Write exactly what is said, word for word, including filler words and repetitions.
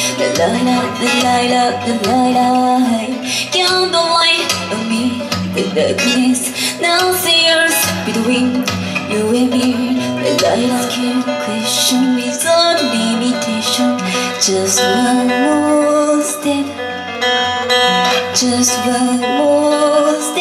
La la la la la la la la. Count the light of me, the darkness now sears between you and me. The light asking question without limitation. Just one more step, just one more step.